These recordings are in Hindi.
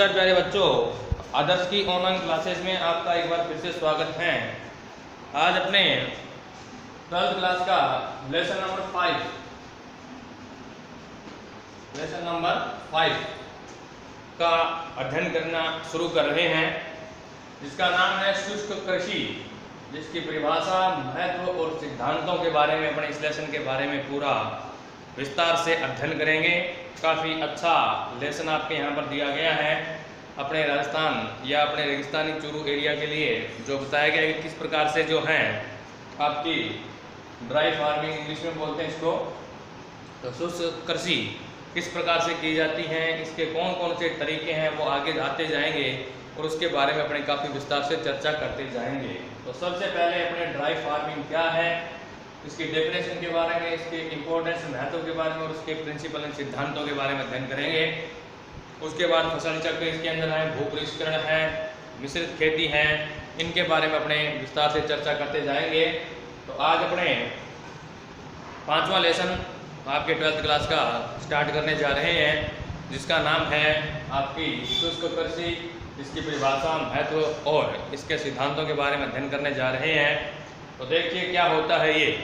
नमस्कार प्यारे बच्चों, आदर्श की ऑनलाइन क्लासेस में आपका एक बार फिर से स्वागत है। आज अपने 12th क्लास का लेसन नंबर 5 का अध्ययन करना शुरू कर रहे हैं, जिसका नाम है शुष्क कृषि, जिसकी परिभाषा, महत्व और सिद्धांतों के बारे में अपने इस लेसन के बारे में पूरा विस्तार से अध्ययन करेंगे। काफ़ी अच्छा लेसन आपके यहाँ पर दिया गया है अपने राजस्थान या अपने रेगिस्तानी चूरू एरिया के लिए, जो बताया गया है कि किस प्रकार से जो है आपकी ड्राई फार्मिंग इंग्लिश में बोलते हैं इसको, तो शुष्क कृषि किस प्रकार से की जाती है, इसके कौन कौन से तरीके हैं वो आगे आते जाएंगे और उसके बारे में अपने काफ़ी विस्तार से चर्चा करते जाएंगे। तो सबसे पहले अपने ड्राई फार्मिंग क्या है, इसकी डेफिनेशन के बारे में, इसके इम्पोर्टेंस, महत्व के बारे में और उसके प्रिंसिपल एंड सिद्धांतों के बारे में अध्ययन करेंगे। उसके बाद फसल चक्र इसके अंदर है, भूपरिष्करण है, मिश्रित खेती है, इनके बारे में अपने विस्तार से चर्चा करते जाएंगे। तो आज अपने 5वां लेसन आपके 12th क्लास का स्टार्ट करने जा रहे हैं, जिसका नाम है आपकी शुष्क कृषि, इसकी परिभाषा, महत्व और इसके सिद्धांतों के बारे में अध्ययन करने जा रहे हैं। तो देखिए क्या होता है ये।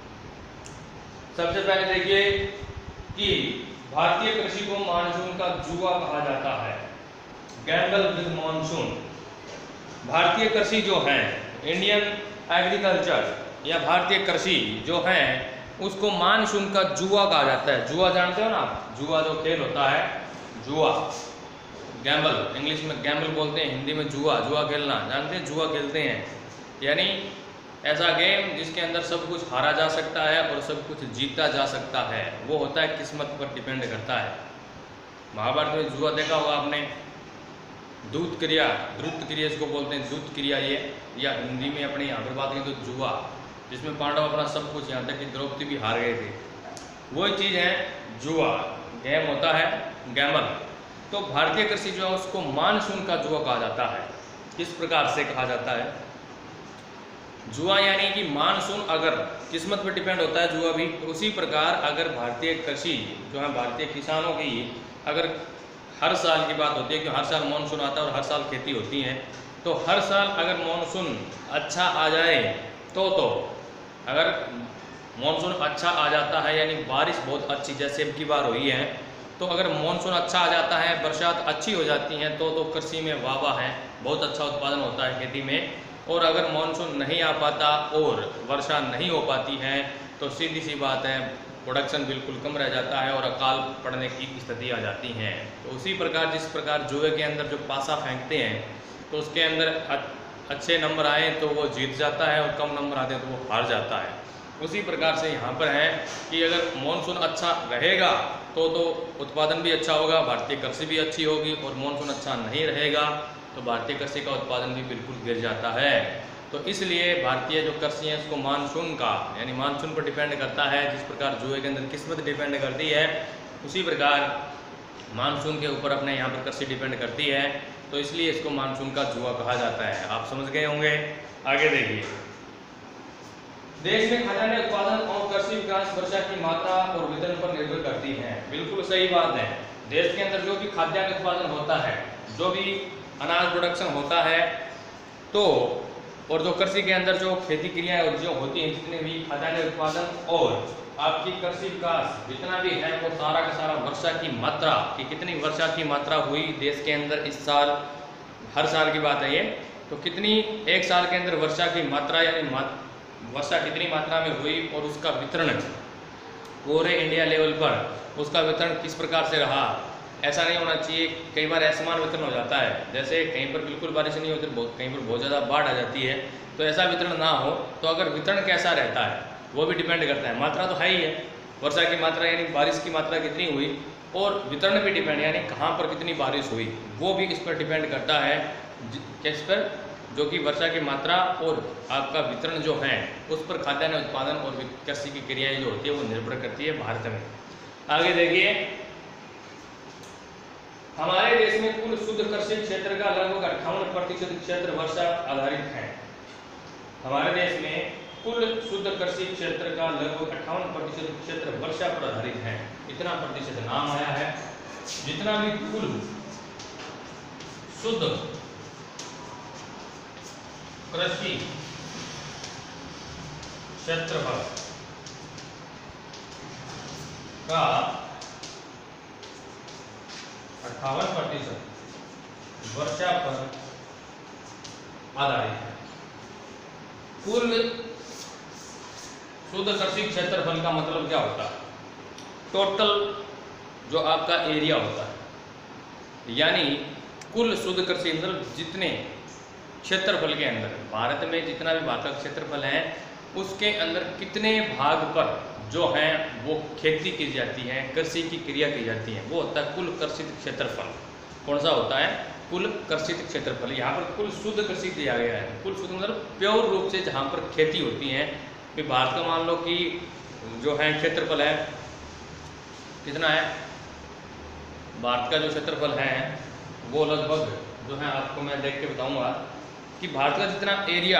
सबसे पहले देखिए कि भारतीय कृषि को मानसून का जुआ कहा जाता है, गैम्बल विद मानसून। भारतीय कृषि जो है, इंडियन एग्रीकल्चर या भारतीय कृषि जो है, उसको मानसून का जुआ कहा जाता है। जुआ जानते हो ना आप, जुआ जो खेल होता है, जुआ, गैम्बल, इंग्लिश में गैम्बल बोलते हैं, हिंदी में जुआ, जुआ खेलना जानते हैं, जुआ खेलते हैं, यानी ऐसा गेम जिसके अंदर सब कुछ हारा जा सकता है और सब कुछ जीता जा सकता है। वो होता है किस्मत पर डिपेंड करता है। महाभारत में जुआ देखा होगा आपने, दूत क्रिया, द्रुत क्रिया इसको बोलते हैं, दूत क्रिया ये, या हिंदी में अपने यहाँ पर बात करें तो जुआ, जिसमें पांडव अपना सब कुछ, यहाँ तक कि द्रौपदी भी हार गए थे, वही चीज़ है जुआ, गेम होता है गैम्बल। तो भारतीय कृषि जो है उसको मानसून का जुआ कहा जाता है। किस प्रकार से कहा जाता है जुआ, यानी कि मानसून अगर किस्मत पर डिपेंड होता है जुआ भी, तो उसी प्रकार अगर भारतीय कृषि जो है, भारतीय किसानों की अगर हर साल की बात होती है कि हर साल मानसून आता है और हर साल खेती होती है, तो हर साल अगर मानसून अच्छा आ जाए तो अगर मानसून अच्छा आ जाता है, यानी बारिश बहुत अच्छी जैसे अब की बार हुई है, तो अगर मानसून अच्छा आ जाता है, बरसात अच्छी हो जाती है, तो कृषि में वाह है, बहुत अच्छा उत्पादन होता है खेती में। और अगर मानसून नहीं आ पाता और वर्षा नहीं हो पाती है, तो सीधी सी बात है, प्रोडक्शन बिल्कुल कम रह जाता है और अकाल पड़ने की स्थिति आ जाती है। तो उसी प्रकार जिस प्रकार जुए के अंदर जो पासा फेंकते हैं, तो उसके अंदर अच्छे नंबर आए तो वो जीत जाता है और कम नंबर आते हैं तो वो हार जाता है। उसी प्रकार से यहाँ पर है कि अगर मानसून अच्छा रहेगा तो उत्पादन भी अच्छा होगा, भारतीय कृषि भी अच्छी होगी, और मानसून अच्छा नहीं रहेगा तो भारतीय कृषि का उत्पादन भी बिल्कुल गिर जाता है। तो इसलिए भारतीय जो कृषि है उसको मानसून का, यानी मानसून पर डिपेंड करता है। जिस प्रकार जुए के अंदर किस्मत डिपेंड करती है, उसी प्रकार मानसून के ऊपर अपने यहाँ पर कृषि डिपेंड करती है, तो इसलिए इसको मानसून का जुआ कहा जाता है। आप समझ गए होंगे। आगे देखिए, देश में खाद्यान्न उत्पादन और कृषि विकास वर्षा की मात्रा और वितरण पर निर्भर करती है। बिल्कुल सही बात है। देश के अंदर जो भी खाद्यान्न उत्पादन होता है, जो भी अनाज प्रोडक्शन होता है, तो और जो कृषि के अंदर जो खेती क्रियाएं जो होती हैं, जितने भी खाद्यान्न उत्पादन और आपकी कृषि विकास जितना भी है, वो सारा का सारा वर्षा की मात्रा, कि कितनी वर्षा की मात्रा हुई देश के अंदर इस साल, हर साल की बात है ये, तो कितनी एक साल के अंदर वर्षा की मात्रा, यानी वर्षा कितनी मात्रा में हुई और उसका वितरण पूरे इंडिया लेवल पर उसका वितरण किस प्रकार से रहा। ऐसा नहीं होना चाहिए, कई बार असमान वितरण हो जाता है, जैसे कहीं पर बिल्कुल बारिश नहीं होती, कहीं पर बहुत ज़्यादा बाढ़ आ जाती है, तो ऐसा वितरण ना हो। तो अगर वितरण कैसा रहता है वो भी डिपेंड करता है। मात्रा तो है ही है, वर्षा की मात्रा यानी बारिश की मात्रा कितनी हुई, और वितरण भी डिपेंड, यानी कहाँ पर कितनी बारिश हुई, वो भी इस पर डिपेंड करता है। किस पर, जो कि वर्षा की मात्रा और आपका वितरण जो है, उस पर खाद्यान्न उत्पादन और कृषि की क्रियाएँ जो होती है वो निर्भर करती है भारत में। आगे देखिए, हमारे देश में कुल शुद्ध कृषि क्षेत्र का लगभग 58% क्षेत्र वर्षा आधारित है। हमारे देश में कुल शुद्ध कृषि क्षेत्र का लगभग 58% क्षेत्र वर्षा पर आधारित है। इतना प्रतिशत नाम आया है। जितना भी कुल शुद्ध कृषि क्षेत्रफल का 58% वर्षा पर आधारित है। कुल शुद्ध कृषि क्षेत्रफल का मतलब क्या होता है? टोटल जो आपका एरिया होता है, यानी कुल शुद्ध कृषि मतलब जितने क्षेत्रफल के अंदर, भारत में जितना भी भारत का क्षेत्रफल है उसके अंदर कितने भाग पर जो है वो खेती की जाती है, कृषि की क्रिया की जाती है, वो होता है कुल कृषित क्षेत्रफल। कौन सा होता है? कुल कृषित क्षेत्रफल। यहाँ पर कुल शुद्ध कृषि दिया गया है। कुल शुद्ध मतलब प्योर रूप से जहाँ पर खेती होती है। कि भारत का मान लो कि जो है क्षेत्रफल है कितना है, भारत का जो क्षेत्रफल है वो लगभग जो है आपको मैं देख के बताऊंगा कि भारत का जितना एरिया,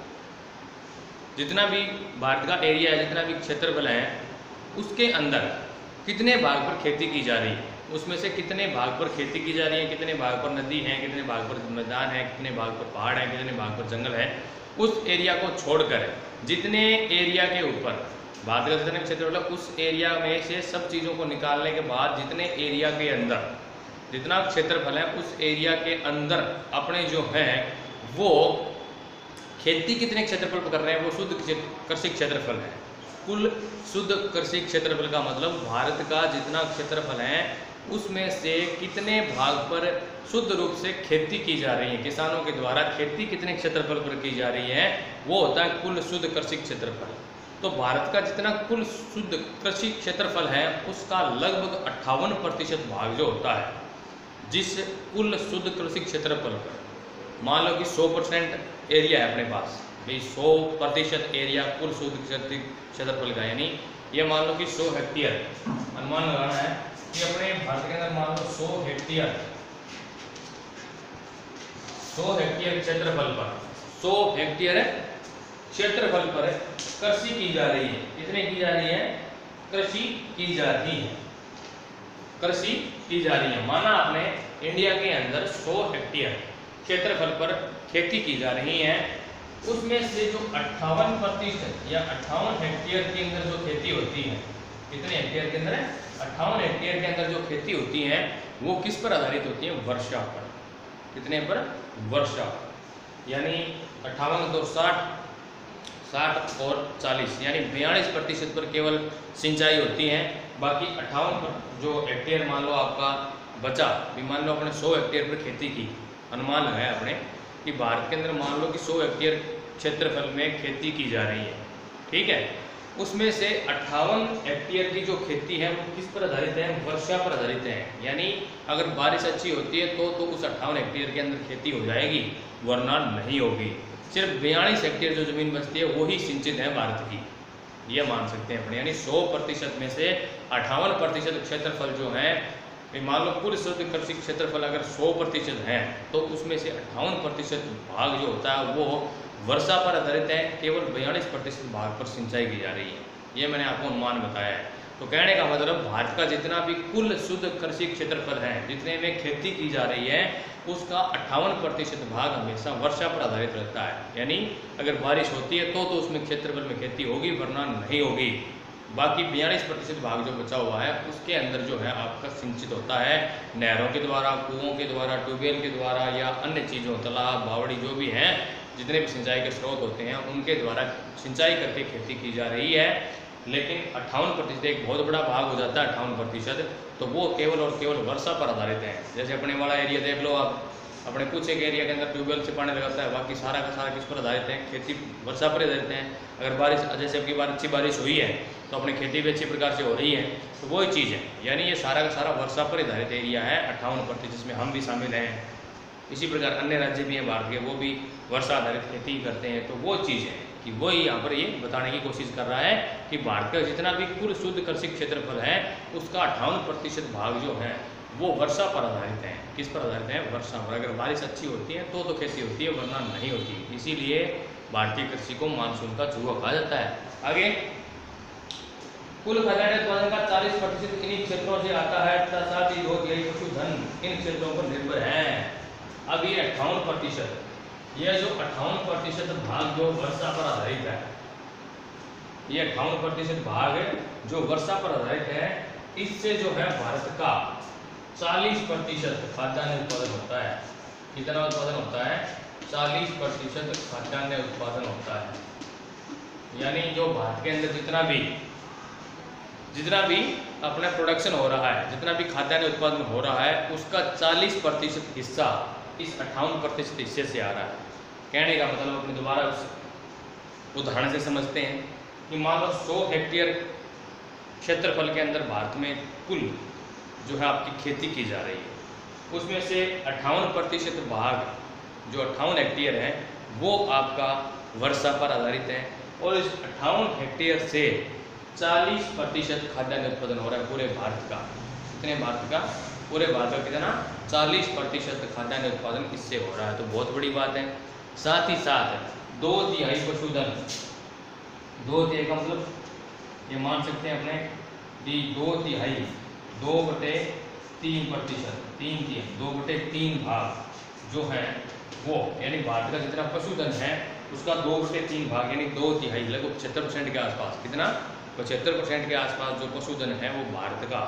जितना भी भारत का एरिया है, जितना भी क्षेत्रफल है उसके अंदर कितने भाग पर खेती की जा रही है, उसमें से कितने भाग पर खेती की जा रही है, कितने भाग पर नदी है, कितने भाग पर मैदान है, कितने भाग पर पहाड़ है, कितने भाग पर जंगल है, उस एरिया को छोड़कर जितने एरिया के ऊपर भारत का जितने क्षेत्रफल है उस एरिया में से सब चीज़ों को निकालने के बाद जितने एरिया के अंदर जितना क्षेत्रफल है उस एरिया के अंदर अपने जो है वो खेती कितने क्षेत्रफल पर कर रहे हैं वो शुद्ध कृषि क्षेत्रफल है। कुल शुद्ध कृषि क्षेत्रफल का मतलब भारत का जितना क्षेत्रफल है उसमें से कितने भाग पर शुद्ध रूप से खेती की जा रही है, किसानों के द्वारा खेती कितने क्षेत्रफल पर की जा रही है, वो होता है कुल शुद्ध कृषि क्षेत्रफल। तो भारत का जितना कुल शुद्ध कृषि क्षेत्रफल है उसका लगभग 58% भाग जो होता है, जिस कुल शुद्ध कृषि क्षेत्रफल पर मान लो कि 100% एरिया है अपने पास, भाई 100% एरिया कुल शुद्ध क्षेत्रफल का, यानी ये मान लो कि 100 हेक्टेयर अनुमान लगाना है कि अपने भारत के अंदर मान लो 100 हेक्टेयर क्षेत्रफल पर 100 हेक्टेयर क्षेत्रफल पर कृषि की जा रही है। कितने की जा रही है? कृषि की जा रही है, कृषि की जा रही है। माना आपने इंडिया के अंदर 100 हेक्टेयर क्षेत्रफल पर खेती की जा रही है, उसमें से जो 58% या 58 हेक्टेयर के अंदर जो खेती होती है, कितने हेक्टेयर के अंदर है? 58 हेक्टेयर के अंदर जो खेती होती है वो किस पर आधारित होती है? वर्षा पर। कितने पर? वर्षा। यानी 58 तो 60 और 40 यानी 42% पर केवल सिंचाई होती है। बाकी 58 पर जो हेक्टेयर मान लो आपका बचा, भी मान लो अपने 100 हेक्टेयर पर खेती की, अनुमान लगाया अपने कि भारत के अंदर मान लो कि 100 हेक्टेयर क्षेत्रफल में खेती की जा रही है, ठीक है। उसमें से 58 हेक्टेयर की जो खेती है वो किस पर आधारित है? वर्षा पर आधारित है। यानी अगर बारिश अच्छी होती है तो उस 58 हेक्टेयर के अंदर खेती हो जाएगी, वरना नहीं होगी। सिर्फ 42 हेक्टेयर जो जमीन बचती है वही सिंचित है भारत की, ये मान सकते हैं अपने। यानी 100% में से 58% क्षेत्रफल जो है, मान लो कुल शुद्ध कृषि क्षेत्रफल अगर 100% है तो उसमें से 58% भाग जो होता है वो वर्षा पर आधारित है, केवल 42% भाग पर सिंचाई की जा रही है। ये मैंने आपको अनुमान बताया है। तो कहने का मतलब भारत का जितना भी कुल शुद्ध कृषि क्षेत्रफल है, जितने में खेती की जा रही है, उसका 58% भाग हमेशा वर्षा पर आधारित रहता है। यानी अगर बारिश होती है तो उसमें क्षेत्रफल में खेती होगी, वरना नहीं होगी। बाकी 42% भाग जो बचा हुआ है उसके अंदर जो है आपका सिंचित होता है नहरों के द्वारा, कुओं के द्वारा, ट्यूबवेल के द्वारा या अन्य चीज़ों, तालाब, बावड़ी जो भी हैं, जितने भी सिंचाई के स्रोत होते हैं उनके द्वारा सिंचाई करके खेती की जा रही है। लेकिन 58% एक बहुत बड़ा भाग हो जाता है 58%, तो वो केवल और केवल वर्षा पर आधारित है। जैसे अपने वाला एरिया देख लो आप, अपने कुछ एक एरिया के अंदर ट्यूबवेल से पानी लगाता है, बाकी सारा का सारा किस पर आधारित है? खेती वर्षा पर आधारित है। अगर बारिश, जैसे अब की बार अच्छी बारिश हुई है तो अपनी खेती भी अच्छी प्रकार से हो रही है, तो वही चीज़ है। यानी ये सारा का सारा वर्षा पर आधारित एरिया है 58%, जिसमें हम भी शामिल हैं। इसी प्रकार अन्य राज्य भी हैं भारत के, वो भी वर्षा आधारित खेती करते हैं। तो वो चीज़ है कि वही यहाँ पर ये बताने की कोशिश कर रहा है कि भारत का जितना भी कुल शुद्ध कृषि क्षेत्रफल है उसका 58% भाग जो है वो वर्षा पर आधारित है। किस पर आधारित है? वर्षा पर। अगर बारिश अच्छी होती है तो खेती होती है, वरना नहीं होती। इसीलिए भारतीय कृषि को मानसून का जुआ कहा जाता है। आगे, कुल खाद्यान्न उत्पादन का 40% इन्हीं क्षेत्रों से आता है तथा साथ ही 2/3 पशुधन इन क्षेत्रों पर निर्भर है। अब ये 58%, यह जो 58% भाग जो वर्षा पर आधारित है, ये 58% भाग जो वर्षा पर आधारित है, इससे जो है भारत का 40% खाद्यान्न उत्पादन होता है। कितना उत्पादन होता है? 40% खाद्यान्न उत्पादन होता है। यानी जो भारत के अंदर जितना भी अपना प्रोडक्शन हो रहा है, जितना भी खाद्यान्न उत्पादन हो रहा है, उसका 40% हिस्सा इस 58% हिस्से से आ रहा है। कहने का मतलब अपने दोबारा उस उदाहरण से समझते हैं कि मान लो 100 हेक्टेयर क्षेत्रफल के अंदर भारत में कुल जो है आपकी खेती की जा रही है, उसमें से 58% भाग जो 58 हेक्टेयर है वो आपका वर्षा पर आधारित है, और इस 58 हेक्टेयर से 40% खाद्यान्न उत्पादन हो रहा है पूरे भारत का। कितने भारत का? पूरे भारत का कितना? 40% खाद्यान्न उत्पादन इससे हो रहा है, तो बहुत बड़ी बात है। साथ ही साथ 2/3 पशुधन, 2/3 का मतलब ये मान सकते हैं अपने 2/3, 2/3%, 2/3 भाग जो है वो, यानी भारत का जितना पशुधन है उसका 2/3 भाग यानी 2/3 लगभग 75% के आसपास, कितना? 75% के आसपास जो पशुधन है वो भारत का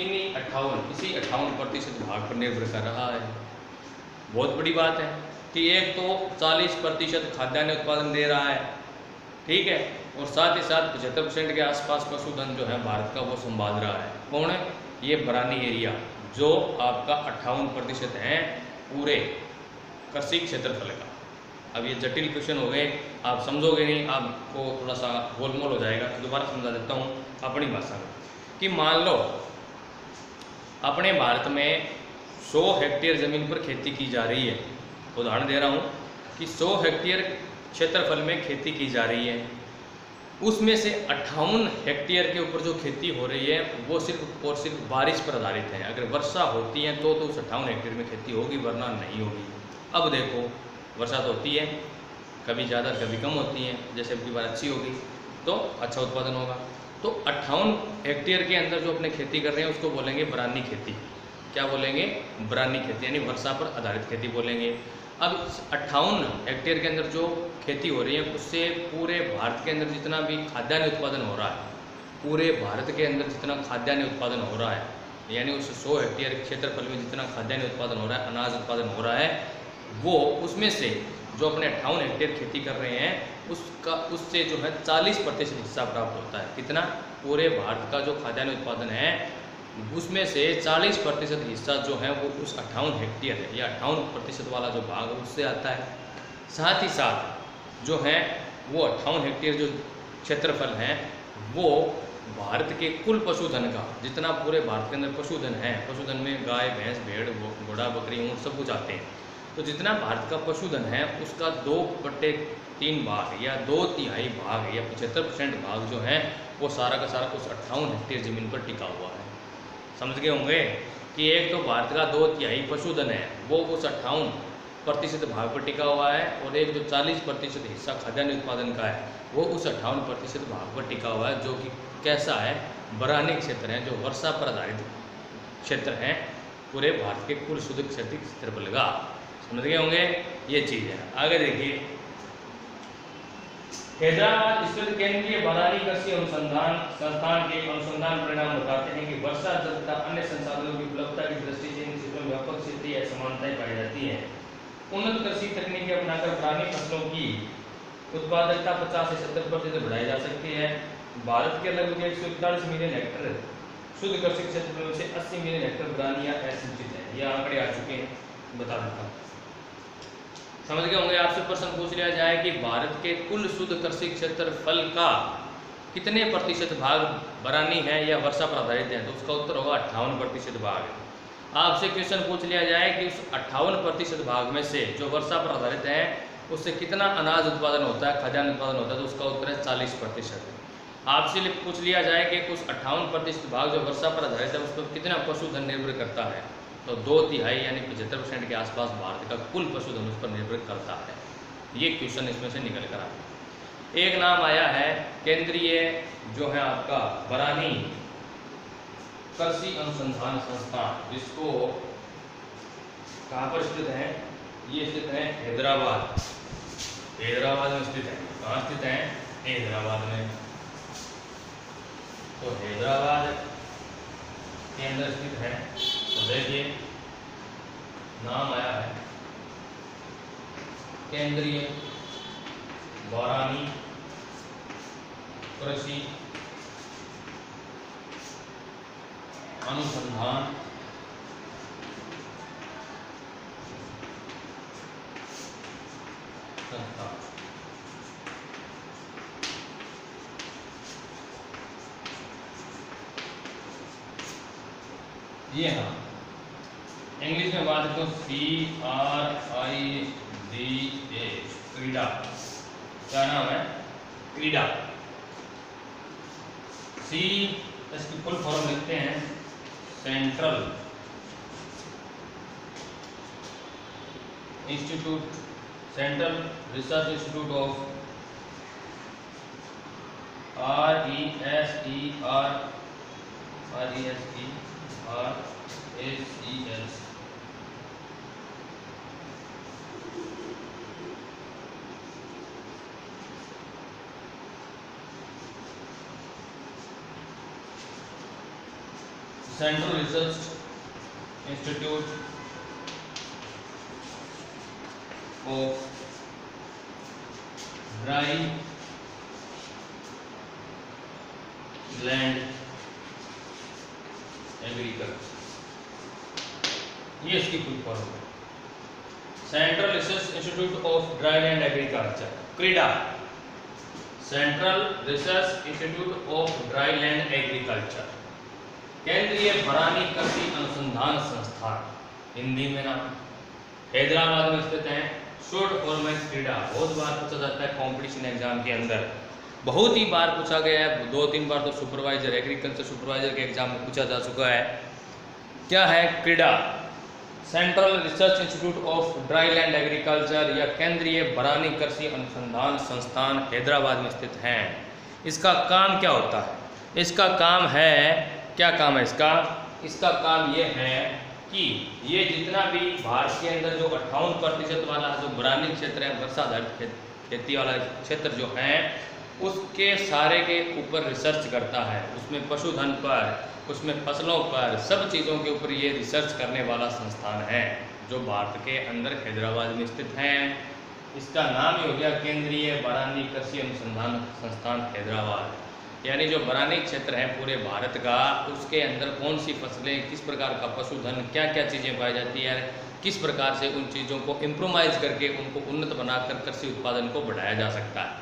इसी 58% भाग पर निर्भर कर रहा है। बहुत बड़ी बात है कि एक तो 40% खाद्यान्न उत्पादन दे रहा है, ठीक है, और साथ ही साथ 75% के आसपास पशुधन जो है भारत का वो संभाल रहा है। कौन है? ये बरानी एरिया जो आपका 58% है पूरे कृषि क्षेत्रफल का। अब ये जटिल क्वेश्चन हो गए, आप समझोगे नहीं, आपको थोड़ा सा गोलमोल हो जाएगा, तो दोबारा समझा देता हूँ अपनी भाषा में कि मान लो अपने भारत में 100 हेक्टेयर ज़मीन पर खेती की जा रही है। उदाहरण दे रहा हूँ कि 100 हेक्टेयर क्षेत्रफल में खेती की जा रही है, उसमें से 58 हेक्टेयर के ऊपर जो खेती हो रही है वो सिर्फ और सिर्फ बारिश पर आधारित है। अगर वर्षा होती है तो उस 58 हेक्टेयर में खेती होगी, वरना नहीं होगी। अब देखो, वर्षा तो होती है, कभी ज़्यादा कभी कम होती है, जैसे अब की बार अच्छी होगी तो अच्छा उत्पादन होगा। तो 58 हेक्टेयर के अंदर जो अपने खेती कर रहे हैं उसको बोलेंगे बरानी खेती। क्या बोलेंगे? बरानी खेती, यानी वर्षा पर आधारित खेती बोलेंगे। अब 58 हेक्टेयर के अंदर जो खेती हो रही है उससे पूरे भारत के अंदर जितना भी खाद्यान्न उत्पादन हो रहा है, पूरे भारत के अंदर जितना खाद्यान्न उत्पादन हो रहा है, यानी उस 100 हेक्टेयर क्षेत्रफल में जितना खाद्यान्न उत्पादन हो रहा है, अनाज उत्पादन हो रहा है, वो उसमें से जो अपने 58 हेक्टेयर खेती कर रहे हैं उससे जो है 40% हिस्सा प्राप्त होता है। कितना? पूरे भारत का जो खाद्यान्न उत्पादन है उसमें से 40% हिस्सा जो है वो उस 58 हेक्टेयर है, या 58% वाला जो भाग है उससे आता है। साथ ही साथ जो है वो 58 हेक्टेयर जो क्षेत्रफल है वो भारत के कुल पशुधन का, जितना पूरे भारत के अंदर पशुधन है, पशुधन में गाय, भैंस, भेड़, घोड़ा, बकरी, ऊँट सब कुछ आते हैं, तो जितना भारत का पशुधन है उसका 2/3 भाग या 2/3 भाग या 75% भाग जो है वो सारा का सारा उस 58 हेक्टेयर ज़मीन पर टिका हुआ है। समझ गए होंगे कि एक तो भारत का 2/3 पशुधन है वो उस 58% भाग पर टिका हुआ है, और एक जो 40% हिस्सा खाद्यान्न उत्पादन का है वो उस 58% भाग पर टिका हुआ है, जो कि कैसा है? बरानी क्षेत्र है, जो वर्षा पर आधारित क्षेत्र है पूरे भारत के कुल शुद्ध क्षेत्रफल का। समझ गए होंगे, ये चीज़ है। आगे देखिए, हैदराबाद स्थित केंद्रीय बरानी कृषि अनुसंधान संस्थान के अनुसंधान परिणाम बताते हैं कि वर्षा जल तथा अन्य संसाधनों की उपलब्धता की दृष्टि से इन क्षेत्रों में व्यापक क्षेत्रीय असमानताएं पाई जाती हैं। उन्नत कृषि तकनीकें अपनाकर बरानी फसलों की उत्पादकता 50 से 70% बढ़ाई जा सकती है। भारत के लगभग 141 मिलियन हेक्टेयर शुद्ध कृषि क्षेत्र में से 80 मिलियन हेक्टेयर बरानी या असिंचित है। ये आंकड़े आ चुके हैं, बता देता हूँ। समझ गए होंगे। आपसे प्रश्न पूछ लिया जाए कि भारत के कुल शुद्ध कृषि क्षेत्रफल का कितने प्रतिशत भाग बरानी है या वर्षा पर आधारित है, तो उसका उत्तर होगा 58% भाग है। आपसे क्वेश्चन पूछ लिया जाए कि उस 58% भाग में से जो वर्षा पर आधारित है उससे कितना अनाज उत्पादन होता है, खाद्यान्न उत्पादन होता है, तो उसका उत्तर है 40%। आपसे पूछ लिया जाए कि उस 58% भाग जो वर्षा पर आधारित है उस पर कितना पशुधन निर्भर करता है, तो 2/3 यानी 75% के आसपास भारत का कुल पशुधन उस पर निर्भर करता है। ये क्वेश्चन इसमें से निकल कर आता है। एक नाम आया है केंद्रीय जो है आपका बरानी कृषि अनुसंधान संस्थान, जिसको कहाँ पर स्थित है? ये स्थित है हैदराबाद। हैदराबाद में स्थित है। कहाँ स्थित है? हैदराबाद में। तो हैदराबाद के अंदर स्थित है। तो देखिए नाम आया है केंद्रीय बारानी कृषि अनुसंधान संस्थान। ये हाँ इंग्लिश में बात करो CRIDA क्रीडा। क्या नाम है? क्रीडा। सी इसकी फुल फॉर्म लिखते हैं central institute, central research institute of RESERCH central research institute of dry land agriculture, ये इसकी फुल फॉर्म है। Central research institute of dry land agriculture CRIDA, central research institute of dry land agriculture, केंद्रीय बरानी कृषि अनुसंधान संस्थान, हिंदी में नाम, हैदराबाद में स्थित है। शॉर्ट फॉर्म है क्रीडा। बहुत बार पूछा जाता है कंपटीशन एग्जाम के अंदर, बहुत ही बार पूछा गया है, 2-3 बार तो सुपरवाइजर एग्रीकल्चर सुपरवाइजर के एग्जाम में पूछा जा चुका है। क्या है CRIDA? Central research institute of dry land agriculture या केंद्रीय बरानी कृषि अनुसंधान संस्थान हैदराबाद में स्थित है। इसका काम क्या होता है? इसका काम है, क्या काम है इसका? इसका काम ये है कि ये जितना भी भारत के अंदर जो 58% वाला जो बरानी क्षेत्र है, वर्षाधारित खेती वाला क्षेत्र जो है, उसके सारे के ऊपर रिसर्च करता है। उसमें पशुधन पर, उसमें फसलों पर, सब चीज़ों के ऊपर ये रिसर्च करने वाला संस्थान है जो भारत के अंदर हैदराबाद में स्थित है। इसका नाम ही हो गया केंद्रीय बरानी कृषि अनुसंधान संस्थान हैदराबाद। यानी जो बरानी क्षेत्र है पूरे भारत का, उसके अंदर कौन सी फसलें, किस प्रकार का पशुधन, क्या क्या चीज़ें पाई जाती है, किस प्रकार से उन चीज़ों को इम्प्रोवाइज करके उनको उन्नत बनाकर कृषि उत्पादन को बढ़ाया जा सकता है।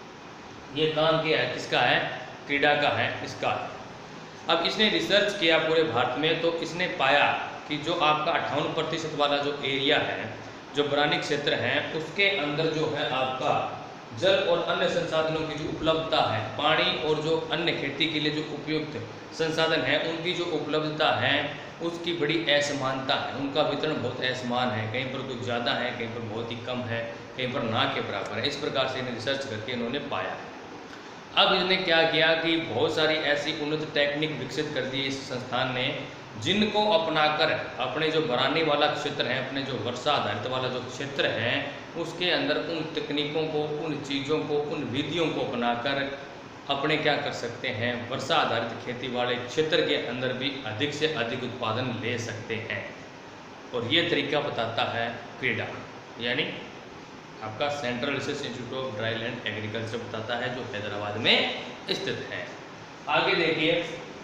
ये काम किया है, किसका है? क्रीडा का है, इसका है। अब इसने रिसर्च किया पूरे भारत में, तो इसने पाया कि जो आपका 58% वाला जो एरिया है, जो बरानी क्षेत्र है, उसके अंदर जो है आपका जल और अन्य संसाधनों की जो उपलब्धता है, पानी और जो अन्य खेती के लिए जो उपयुक्त संसाधन है, उनकी जो उपलब्धता है, उसकी बड़ी असमानता है। उनका वितरण बहुत असमान है, कहीं पर कुछ ज़्यादा है, कहीं पर बहुत ही कम है, कहीं पर ना के बराबर है। इस प्रकार से इन्हें रिसर्च करके इन्होंने पाया है। अब इसने क्या किया कि बहुत सारी ऐसी उन्नत टेक्निक विकसित कर दी इस संस्थान ने, जिनको अपनाकर अपने जो बरानी वाला क्षेत्र है, अपने जो वर्षा आधारित वाला जो क्षेत्र है, उसके अंदर उन तकनीकों को, उन चीज़ों को, उन विधियों को अपनाकर अपने क्या कर सकते हैं, वर्षा आधारित खेती वाले क्षेत्र के अंदर भी अधिक से अधिक उत्पादन ले सकते हैं। और ये तरीका बताता है क्रीडा, यानी आपका central research institute of dry land agriculture बताता है, जो हैदराबाद में स्थित है। आगे देखिए,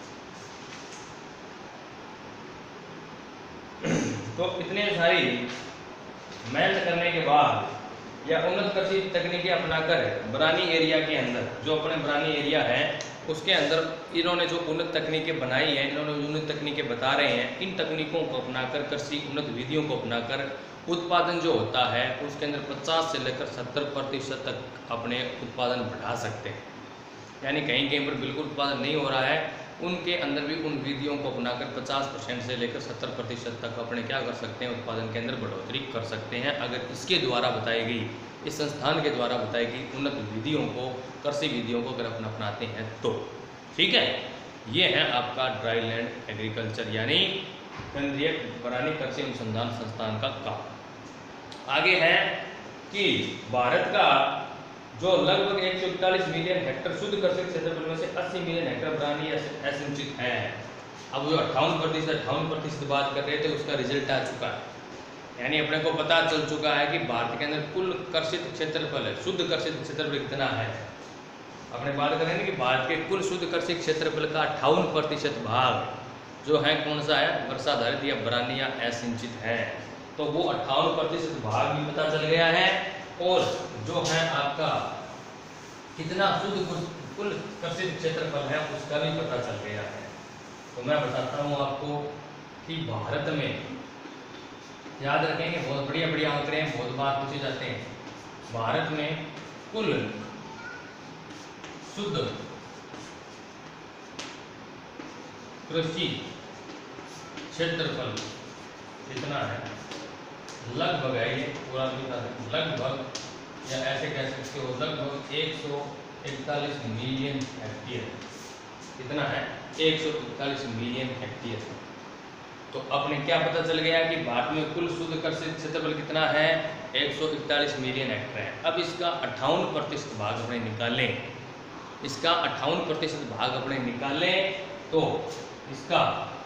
तो इतने सारी मेहनत करने के बाद या उन्नत कृषि तकनीकें अपनाकर बरानी एरिया के अंदर, जो अपने बरानी एरिया है उसके अंदर इन्होंने जो उन्नत तकनीकें बनाई हैं, इन्होंने उन्नत तकनीकें बता रहे हैं, इन तकनीकों को अपनाकर, कृषि उन्नत विधियों को अपनाकर उत्पादन जो होता है उसके अंदर 50 से लेकर 70% तक अपने उत्पादन बढ़ा सकते हैं। यानी कहीं कहीं पर बिल्कुल उत्पादन नहीं हो रहा है, उनके अंदर भी उन विधियों को अपनाकर 50% से लेकर 70% तक अपने क्या कर सकते हैं, उत्पादन के अंदर बढ़ोतरी कर सकते हैं, अगर इसके द्वारा बताई गई, इस संस्थान के द्वारा बताई गई उन्नत विधियों को, कृषि विधियों को अगर अपनाते हैं तो। ठीक है, ये है आपका ड्राई लैंड एग्रीकल्चर यानी केंद्रीय बरानी कृषि अनुसंधान संस्थान का काम। आगे है कि भारत का जो लगभग 141 मिलियन हेक्टेयर शुद्ध कृषि क्षेत्रफल में से 80 मिलियन हेक्टेयर बरानी असिंचित है। अब जो 58% बात कर रहे थे उसका रिजल्ट आ चुका है, यानी अपने को पता चल चुका है कि भारत के अंदर कुल कर्षित क्षेत्रफल है, शुद्ध कर्षित क्षेत्रफल कितना है। अपने बात करेंगे कि भारत के कुल शुद्ध कृषि क्षेत्रफल का 58% भाग जो है कौन सा है, वर्षाधारित या बरानी या असिंचित है। तो वो 58% भाग भी पता चल गया है और जो है आपका कितना शुद्ध कुल कृषि क्षेत्रफल है उसका भी पता चल गया है। तो मैं बताता हूँ आपको कि भारत में, याद रखेंगे बहुत बढ़िया आंकड़े हैं, बहुत बार पूछे जाते हैं। भारत में कुल शुद्ध कृषि क्षेत्रफल कितना है, लगभग है ये पूरा लगभग, या ऐसे कह सकते हो लगभग 141 मिलियन हेक्टेयर। कितना है, 141 मिलियन हेक्टेयर। तो अपने क्या पता चल गया कि भारत में कुल शुद्ध कृषि क्षेत्रफल कितना है, 141 मिलियन हेक्टेयर है। अब इसका 58% भाग अपने निकालें, इसका 58% भाग अपने निकालें तो इसका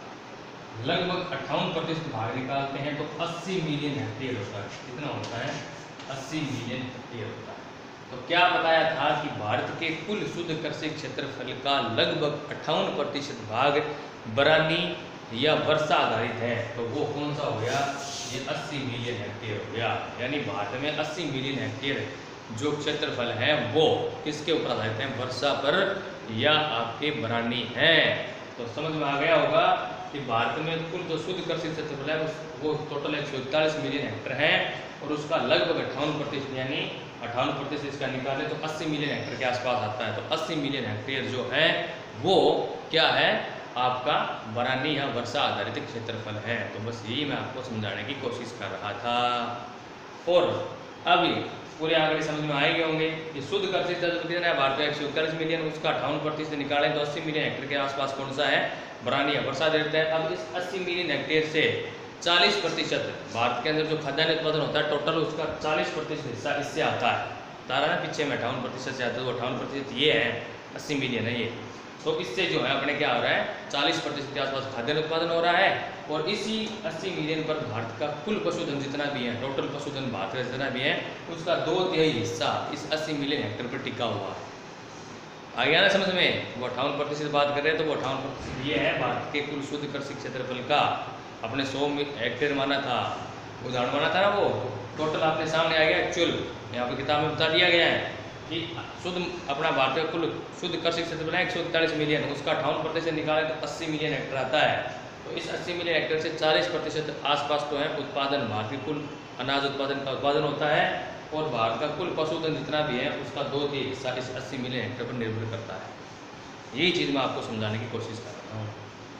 लगभग 58% भाग निकालते हैं तो 80 मिलियन हेक्टेयर होता है। कितना होता है, 80 मिलियन हेक्टेयर होता है। तो क्या बताया था कि भारत के कुल शुद्ध कृषि क्षेत्रफल का लगभग 58% भाग बरानी या वर्षा आधारित है। तो वो कौन सा हो गया, ये 80 मिलियन हेक्टेयर हो गया। यानी भारत में 80 मिलियन हेक्टेयर जो क्षेत्रफल है वो किसके ऊपर आधारित है, वर्षा पर या आपके बरानी है। तो समझ में आ गया होगा कि भारत में कुल जो शुद्ध कृषि क्षेत्रफल है वो टोटल 141 मिलियन हेक्टेयर है और उसका लगभग 58% यानी 58% इसका निकाले तो 80 मिलियन हेक्टेयर के आसपास आता है। तो 80 मिलियन हेक्टेयर जो है वो क्या है, आपका बरानी या वर्षा आधारित क्षेत्रफल है। तो बस यही मैं आपको समझाने की कोशिश कर रहा था। और अभी पूरे आंकड़े समझ में आएंगे होंगे कि शुद्ध कृषि क्षेत्रफल कितना है, भारत में 141 मिलियन, उसका 58% निकालें तो 80 मिलियन हेक्टेयर के आसपास कौन सा है, बरानी या वर्षा आधारित है। अब इस 80 मिलियन हेक्टेयर से 40% भारत के अंदर जो खाद्यान्न उत्पादन होता है टोटल उसका 40% हिस्सा इससे आता है। तारा ना पीछे में 58% से आता है, तो 58% ये है, 80 मिलियन है ये। तो इससे जो है अपने क्या हो रहा है, 40% के आसपास खाद्यान्न उत्पादन हो रहा है और इसी 80 मिलियन पर भारत का कुल पशुधन जितना भी है, टोटल पशुधन भारत का जितना भी है उसका 2/3 हिस्सा इस 80 मिलियन हेक्टेयर पर टिका हुआ है। आ गया ना समझ में। वो 58% बात कर रहे हैं तो वो 58% ये है भारत के कुल शुद्ध कृषि क्षेत्रफल का। अपने 100 हेक्टेयर माना था, उदाहरण माना था ना, वो टोटल आपके सामने आ गया एक्चुअल, यहाँ पर किताब में बता दिया गया है कि शुद्ध अपना भारत का कुल शुद्ध कृषि क्षेत्रफल है 141 मिलियन, उसका 58% निकालें तो 80 मिलियन हेक्टेयर आता है। तो इस 80 मिलियन हेक्टेयर से 40% आसपास तो है उत्पादन, भारत के कुल अनाज उत्पादन का उत्पादन होता है और भारत का कुल पशुधन जितना भी है उसका 2/3 हिस्सा इस 80 मिलियन हेक्टेयर पर निर्भर करता है। यही चीज़ मैं आपको समझाने की कोशिश कर रहा हूँ।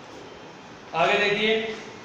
आगे देखिए,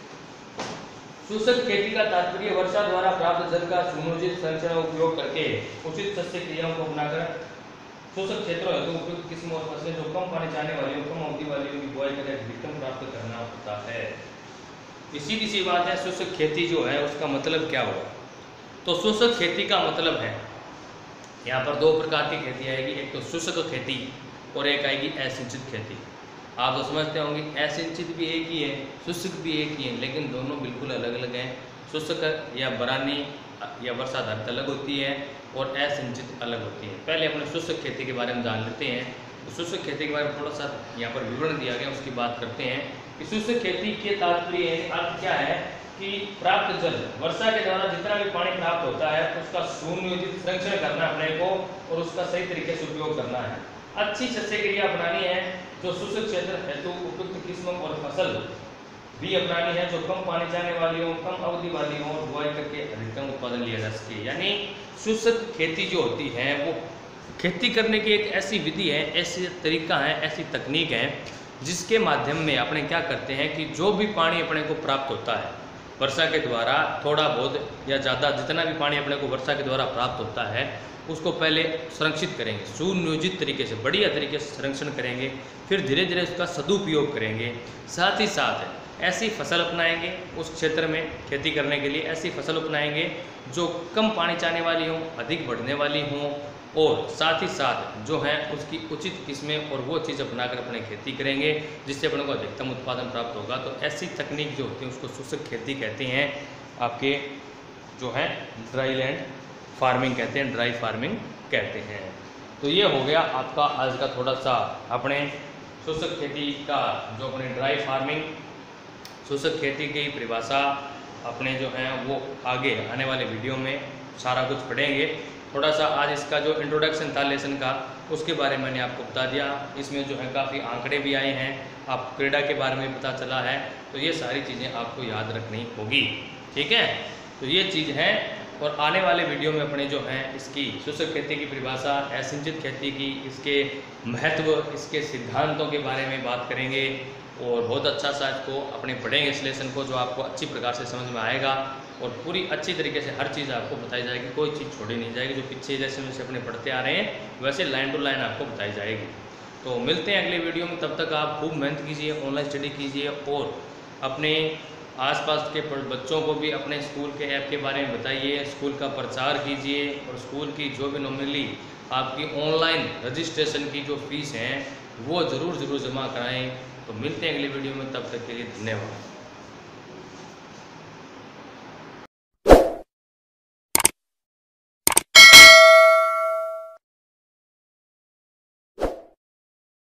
शुष्क खेती का तात्पर्य वर्षा द्वारा प्राप्त जल का सुनियोजित संरक्षण और उपयोग करके उचित शस्य क्रियाओं को अपनाकर शुष्क क्षेत्रों हेतु उपयुक्त किस्म और फसलें जो कम पानी चाहने वाली और कम अवधि वाली की बुआई कर अधिकतम प्राप्त करना होता है। सीधी सी बात है, शुष्क खेती जो है उसका मतलब क्या होगा। तो शुष्क खेती का मतलब है, यहाँ पर 2 प्रकार की खेती आएगी, एक तो शुष्क खेती और एक आएगी असिंचित खेती। आप तो समझते होंगे असिंचित भी एक ही है, शुष्क भी एक ही है, लेकिन दोनों बिल्कुल अलग अलग हैं। शुष्क या बरानी या वर्षा आधारित अलग होती है और असिंचित अलग होती है। पहले अपने शुष्क खेती के बारे में जान लेते हैं। तो शुष्क खेती के बारे में थोड़ा सा यहाँ पर विवरण दिया गया, उसकी बात करते हैं कि शुष्क खेती के तात्पर्य अर्थ क्या है कि प्राप्त जल, वर्षा के द्वारा जितना भी पानी प्राप्त होता है उसका सुनियोजित संरक्षण करना अपने को और उसका सही तरीके से उपयोग करना है। अच्छी शस्य क्रिया अपनानी है जो शुष्क क्षेत्र हेतु उपयुक्त किस्म और फसल भी अपनानी है जो कम पानी चाहने वाली हो, कम अवधि वाली हो और बुआई करके अधिकतम उत्पादन लिया जा सके। यानी शुष्क खेती जो होती है वो खेती करने की एक ऐसी विधि है, ऐसी तरीका है, ऐसी तकनीक है जिसके माध्यम में अपने क्या करते हैं कि जो भी पानी अपने को प्राप्त होता है वर्षा के द्वारा, थोड़ा बहुत या ज़्यादा जितना भी पानी अपने को वर्षा के द्वारा प्राप्त होता है उसको पहले संरक्षित करेंगे, सुनियोजित तरीके से, बढ़िया तरीके से संरक्षण करेंगे, फिर धीरे धीरे उसका सदुपयोग करेंगे। साथ ही साथ ऐसी फसल अपनाएंगे, उस क्षेत्र में खेती करने के लिए ऐसी फसल अपनाएंगे जो कम पानी चाहने वाली हो, अधिक बढ़ने वाली हो, और साथ ही साथ जो है उसकी उचित किस्में और वो चीज़ अपनाकर अपने खेती करेंगे जिससे अपने को अधिकतम उत्पादन प्राप्त होगा। तो ऐसी तकनीक जो होती है उसको शुष्क खेती कहते हैं, आपके जो है ड्राई लैंड फार्मिंग कहते हैं, ड्राई फार्मिंग कहते हैं। तो ये हो गया आपका आज का थोड़ा सा अपने शुष्क खेती का, जो अपने ड्राई फार्मिंग शुष्क खेती की परिभाषा अपने जो हैं वो आगे आने वाले वीडियो में सारा कुछ पढ़ेंगे। थोड़ा सा आज इसका जो इंट्रोडक्शन था लेसन का, उसके बारे में मैंने आपको बता दिया। इसमें जो है काफ़ी आंकड़े भी आए हैं, आप क्रीड़ा के बारे में पता चला है, तो ये सारी चीज़ें आपको याद रखनी होगी, ठीक है। तो ये चीज़ है, और आने वाले वीडियो में अपने जो हैं इसकी शुष्क खेती की परिभाषा, असिंचित खेती की, इसके महत्व, इसके सिद्धांतों के बारे में बात करेंगे, और बहुत अच्छा सा इसको अपने पढ़ेंगे इस लेसन को, जो आपको अच्छी प्रकार से समझ में आएगा और पूरी अच्छी तरीके से हर चीज़ आपको बताई जाएगी, कोई चीज़ छोड़ी नहीं जाएगी। जो पीछे जैसे वैसे अपने पढ़ते आ रहे हैं वैसे लाइन टू लाइन आपको बताई जाएगी। तो मिलते हैं अगले वीडियो में, तब तक आप खूब मेहनत कीजिए, ऑनलाइन स्टडी कीजिए, और अपने आसपास के बच्चों को भी अपने स्कूल के ऐप के बारे में बताइए, स्कूल का प्रचार कीजिए, और स्कूल की जो भी नॉमिनली आपकी ऑनलाइन रजिस्ट्रेशन की जो फीस हैं वो ज़रूर जमा कराएं। तो मिलते हैं अगले वीडियो में, तब तक के लिए धन्यवाद।